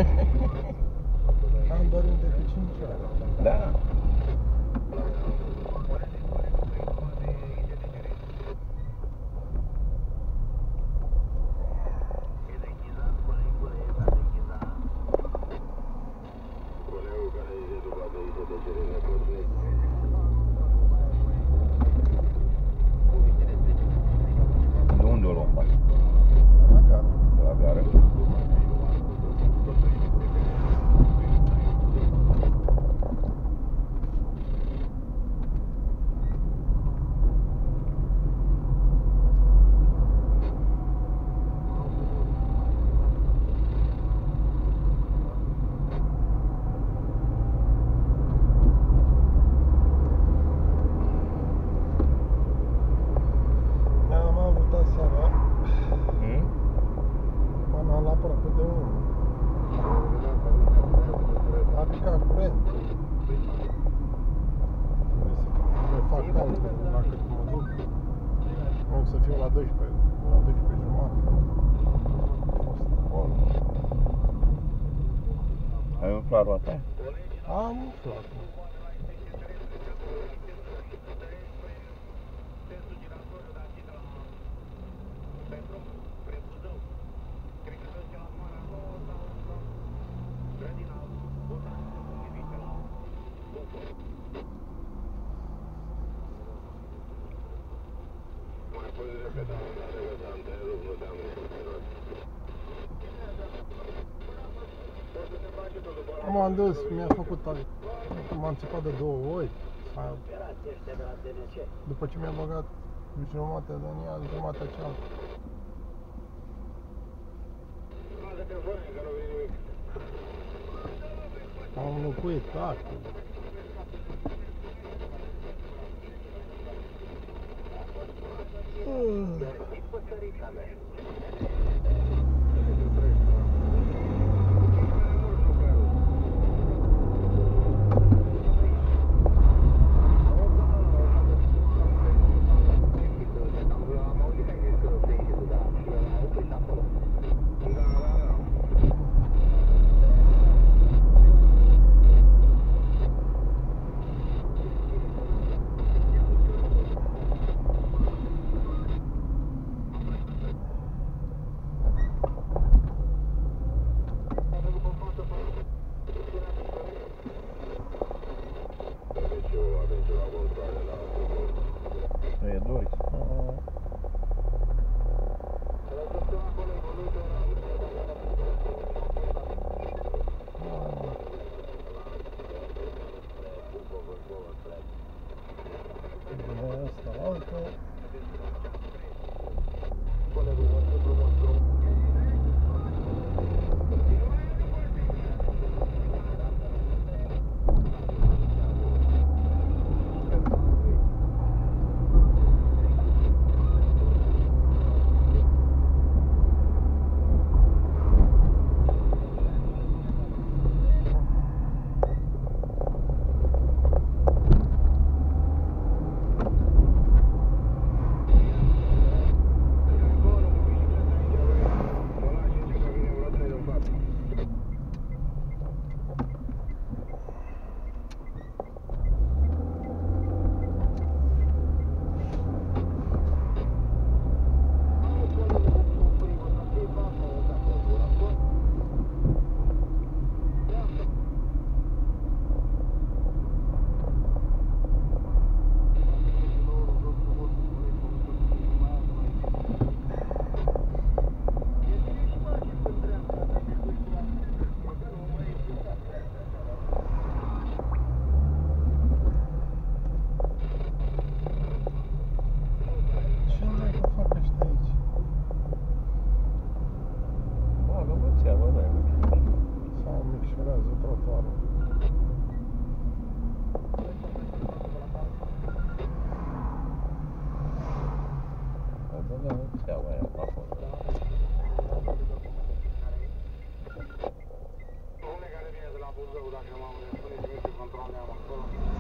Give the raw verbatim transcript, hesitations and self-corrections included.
Am dorit de pe cinci ore. Da. De unde o luăm bani? La gara. De la gară? Am avut aseara, Hmm? până la aproape de unu. A picat curentul. Trebuie să mai fac calculul la cât mă duc. În loc să fiu la doisprezece, la doisprezece jumate. A fost acolo. Ai umflat roata? Am umflat. M-am dus, mi-a făcut tare. M-am țipat de două ori. A- După ce mi-a băgat jumătatea de ea, jumătatea cealaltă. Am înlocuit tactul. Nu e Doris. Asta, altă. Dacă m-am respunit, nu știu, controlul am acolo.